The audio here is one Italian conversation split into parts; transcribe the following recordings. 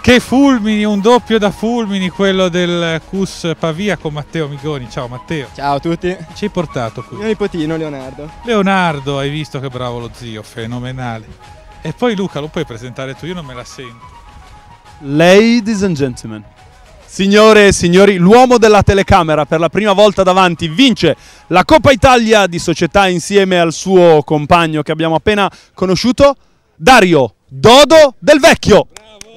Che fulmini, un doppio da fulmini, quello del CUS Pavia con Matteo Migoni. Ciao Matteo. Ciao a tutti. Ci hai portato qui? Mio nipotino Leonardo. Leonardo, hai visto che bravo lo zio, fenomenale. E poi Luca, lo puoi presentare tu? Io non me la sento. Ladies and gentlemen, signore e signori, l'uomo della telecamera per la prima volta davanti vince la Coppa Italia di società insieme al suo compagno che abbiamo appena conosciuto, Dario Dodo Del Vecchio.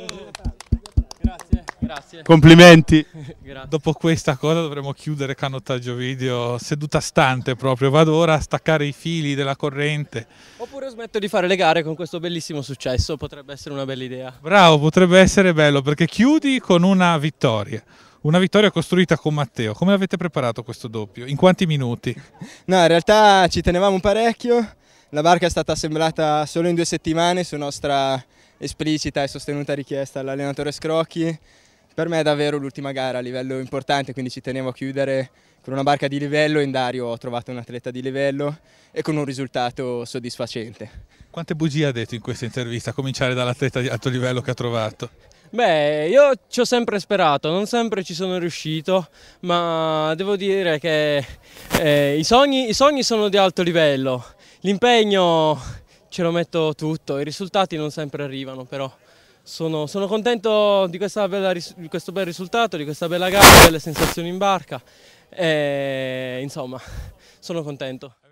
Grazie. Complimenti. Grazie. Dopo questa cosa dovremo chiudere canottaggio video seduta stante proprio. Vado ora a staccare i fili della corrente. Oppure smetto di fare le gare con questo bellissimo successo, potrebbe essere una bella idea. Bravo, potrebbe essere bello perché chiudi con una vittoria. Una vittoria costruita con Matteo. Come avete preparato questo doppio? In quanti minuti? No, in realtà ci tenevamo parecchio. La barca è stata assemblata solo in 2 settimane su nostra esplicita e sostenuta richiesta all'allenatore Scrocchi. Per me è davvero l'ultima gara a livello importante, quindi ci tenevo a chiudere con una barca di livello. In Dario ho trovato un atleta di livello e con un risultato soddisfacente. Quante bugie ha detto in questa intervista, a cominciare dall'atleta di alto livello che ha trovato? Beh, io ci ho sempre sperato, non sempre ci sono riuscito, ma devo dire che i sogni sono di alto livello, l'impegno ce lo metto tutto, i risultati non sempre arrivano, però sono contento di questo bel risultato, di questa bella gara, delle sensazioni in barca e insomma sono contento.